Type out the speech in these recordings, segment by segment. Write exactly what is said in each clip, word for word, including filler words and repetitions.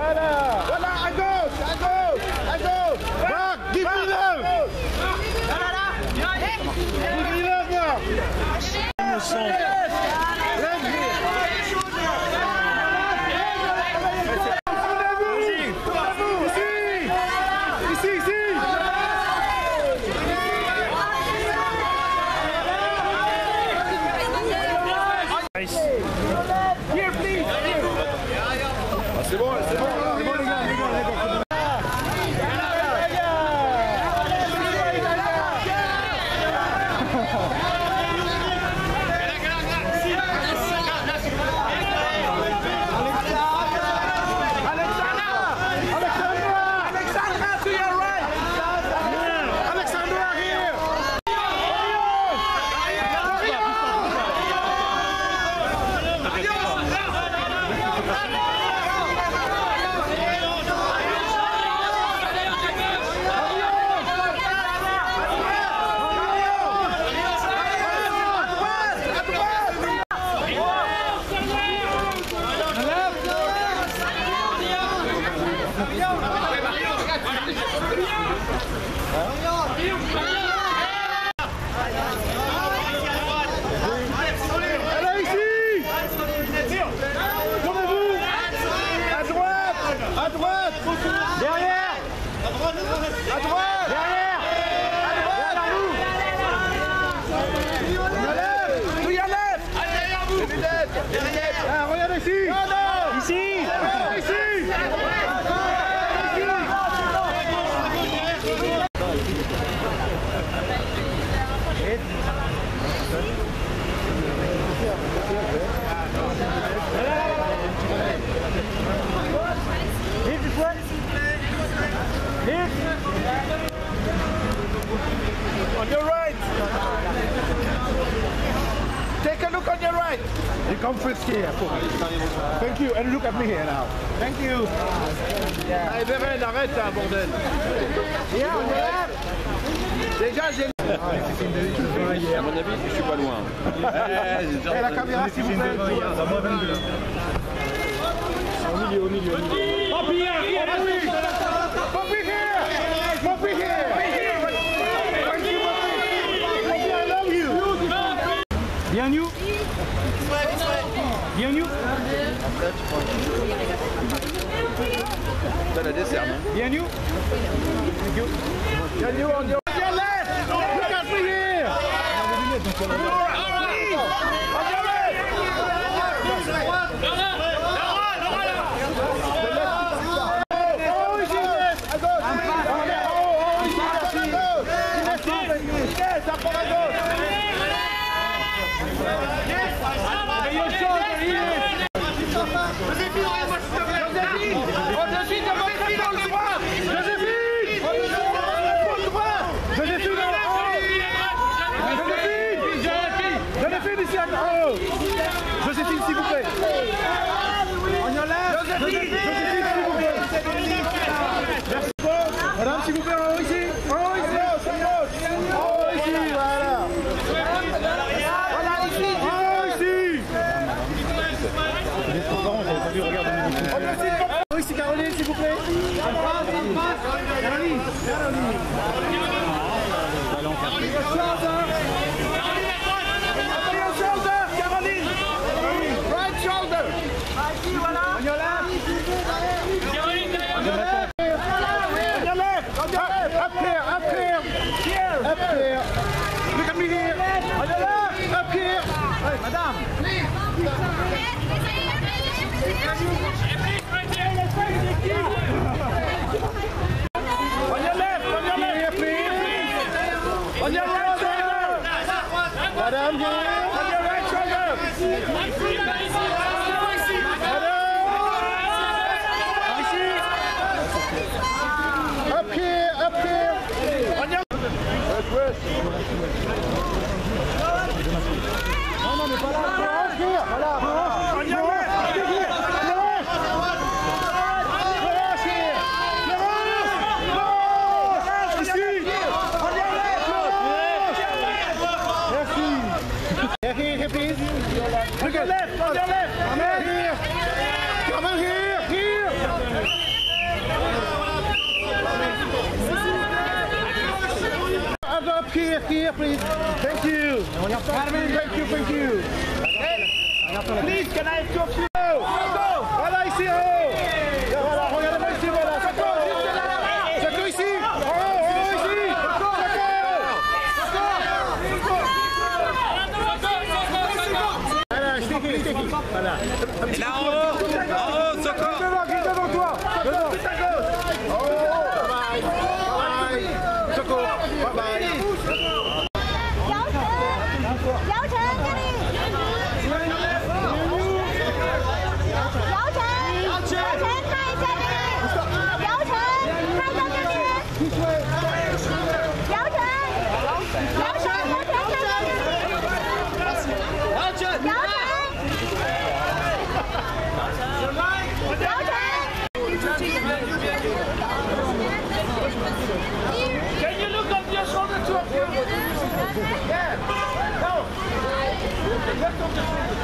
Voilà. Voilà, à gauche, à gauche, à gauche. Marc, give me love. Là, là, là. Give me love, Marc. Ici, ici. Here, please. Ah, c'est bon, c'est bon, c'est bon les gars, les gars, les gars. On your right. Take a look on your right. You come first here. Thank you. And look at me here now. Thank you. Allez, Beren, arrête là, bordel. Viens, on est là. Déjà, j'ai... À mon avis, je suis pas loin. Et la caméra, s'il vous plaît. Au milieu, au milieu, au milieu. Poppy here! Poppy here! Poppy here! Bien you. Bien you. T'as la dessert, non? Bien you. Thank you. Bien you on your left. Look at me here. On your Joséphine, s'il vous plaît. On y enlève. Joséphine, s'il vous plaît. Merci beaucoup. Madame, s'il vous plaît, en haut ici. En haut ici. En haut ici, voilà. Voilà, ici. En haut ici. En haut ici, Caroline, s'il vous plaît. Caroline. Caroline. Look at me here. On your left. Up here. Hey, madame. On your left. On your left. Please. On your right shoulder. Madame here. On your right shoulder. Up here, up here. On your West. Non, non, mais pas là. Voilà. On your left. Ici. On your left. Merci. here, please. Thank you. Carmen, thank you, thank you. Please, can I have two of you? Voilà, ici, en haut. Voilà, regardez-moi ici, voilà. Sako, juste là, là. Sako, ici. En haut, en haut, ici. Sako. Voilà, je t'ai dit, je t'ai dit. Voilà. Et là, en haut, en haut, Sako. Devant, juste devant toi. Devant. En haut. Bye bye. Bye bye. Sako, bye bye. Can you look up your shoulder to up here? Yeah. Go. Lift up the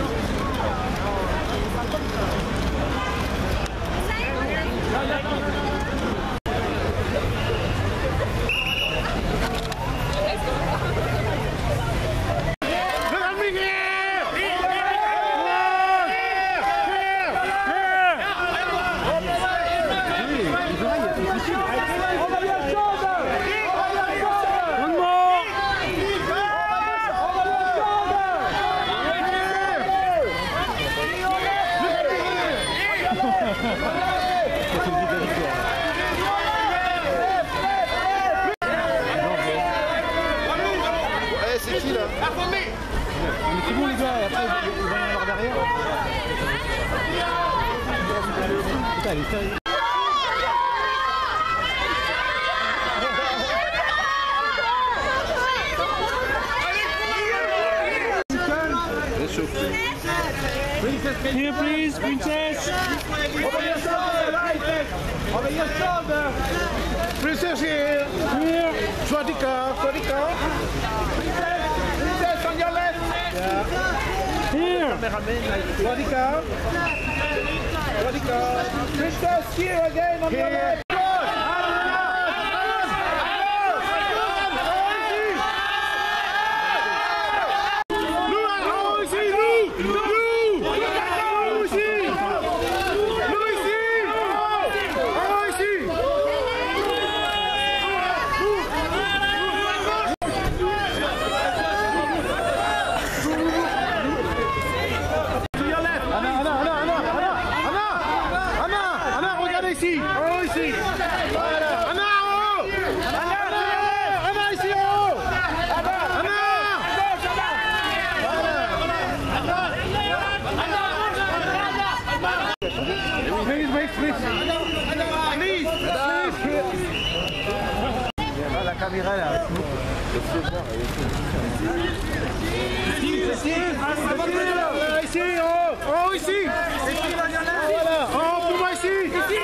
c'est qui là? Mais c'est bon les gars, après ils vont y avoir derrière. Putain, elle est sérieuse. Here, please, princess. Over your shoulder, right? Over your shoulder. Princess here. Here. Swadika, Swadika. Princess, princess on your left. Yeah. Here. Swadika. Swadika. Princess here again on your left. Ici, en haut ici. Voilà. Anna en haut. Anna, Anna, Anna ici en haut. Anna, Anna. Voilà. Please, wait, please. Please, please. La caméra là. Ici, ici, ici, en haut, en haut ici. Voilà, en haut pour moi ici.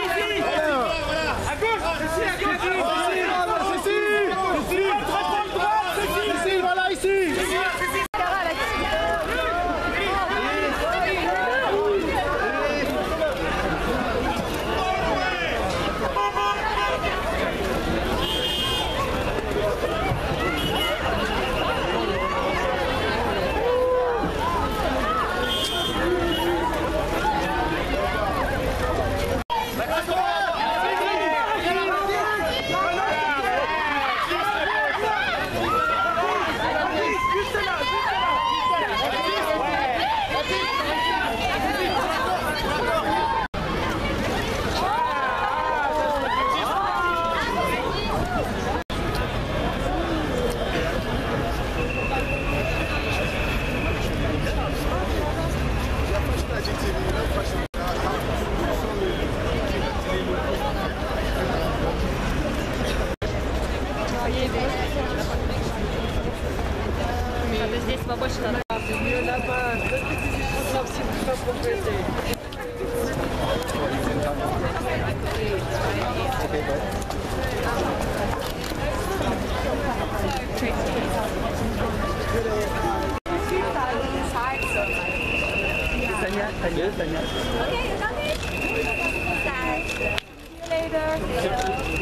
Здесь побольше надо. Tania, Tania, Tania. Okay, you got it? See you later.